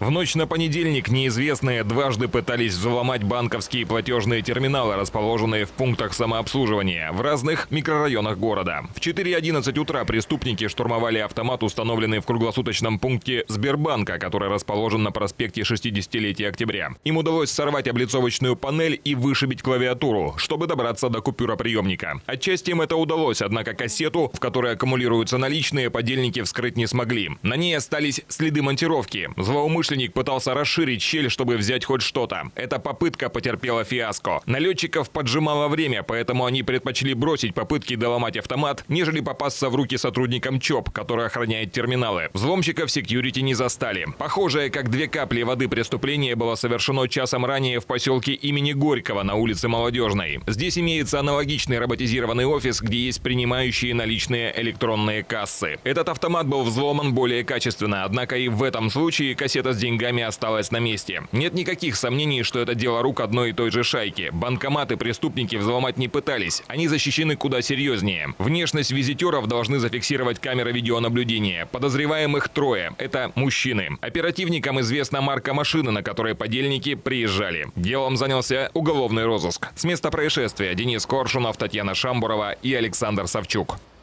В ночь на понедельник неизвестные дважды пытались взломать банковские платежные терминалы, расположенные в пунктах самообслуживания в разных микрорайонах города. В 4:11 утра преступники штурмовали автомат, установленный в круглосуточном пункте Сбербанка, который расположен на проспекте 60-летия октября. Им удалось сорвать облицовочную панель и вышибить клавиатуру, чтобы добраться до купюроприемника. Отчасти им это удалось, однако кассету, в которой аккумулируются наличные, подельники вскрыть не смогли. На ней остались следы монтировки. Злоумышленник пытался расширить щель, чтобы взять хоть что-то. Эта попытка потерпела фиаско. Налетчиков поджимало время, поэтому они предпочли бросить попытки доломать автомат, нежели попасться в руки сотрудникам ЧОП, который охраняет терминалы. Взломщиков секьюрити не застали. Похожее, как две капли воды преступление было совершено часом ранее в поселке имени Горького на улице Молодежной. Здесь имеется аналогичный роботизированный офис, где есть принимающие наличные электронные кассы. Этот автомат был взломан более качественно, однако и в этом случае кассета с деньгами осталась на месте. Нет никаких сомнений, что это дело рук одной и той же шайки. Банкоматы преступники взломать не пытались. Они защищены куда серьезнее. Внешность визитеров должны зафиксировать камеры видеонаблюдения. Подозреваемых трое. Это мужчины. Оперативникам известна марка машины, на которой подельники приезжали. Делом занялся уголовный розыск. С места происшествия Денис Коршунов, Татьяна Шамбурова и Александр Савчук.